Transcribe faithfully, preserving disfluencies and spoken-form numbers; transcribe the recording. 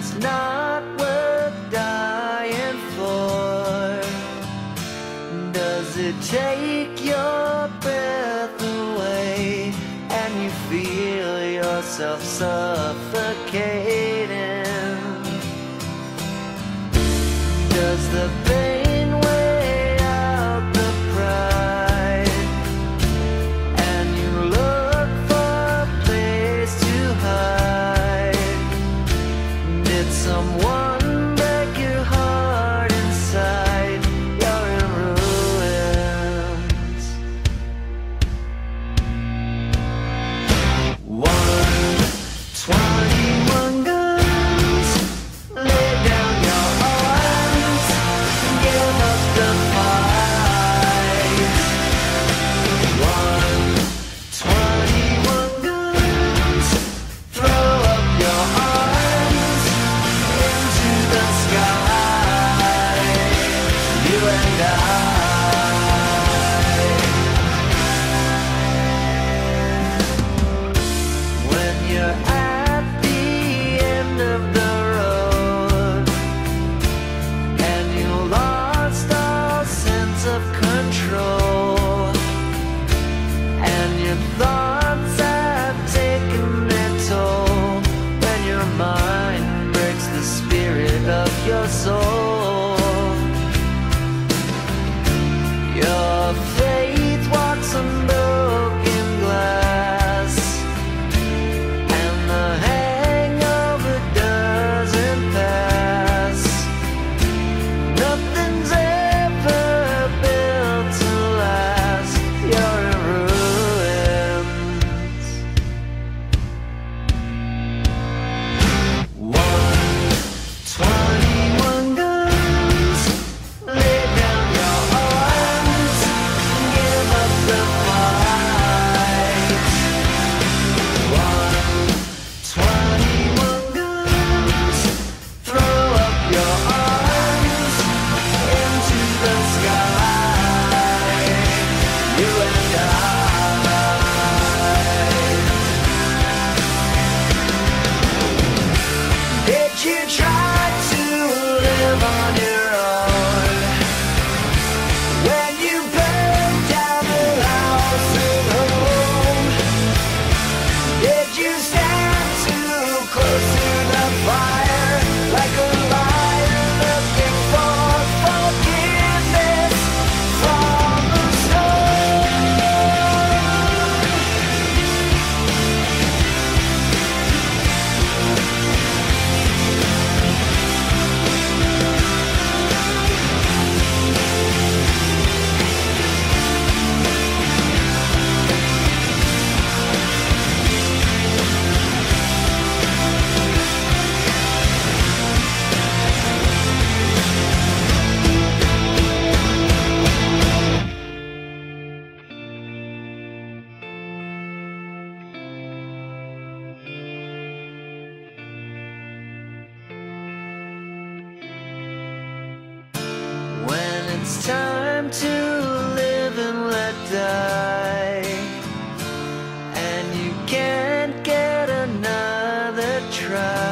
it's not worth dying for? Does it take your breath away and you feel yourself suffocating? Does the pain weigh out the pride and you look for a place to hide? Did someone break your heart inside? You're in ruins. One twenty-one guns, lay down your arms, give up the fight. One twenty-one guns, throw up your arms into the sky, you and I. When you're at the end of the road and you lost all sense of control, and your thoughts have taken their toll, when your mind breaks the spirit of your soul, your faith walks on broken glass, and the hangover doesn't pass. Nothing's ever built to last. You're in ruins. One twenty-one guns, lay down your arms, give up the fight. One twenty-one guns, throw up your arms into the sky, you and I. Did you try to live on your own when you burned down the house at home? Did you stand too close to the fire like a liar looking for forgiveness from the stone? When it's time to live and let die, and you can't get another try,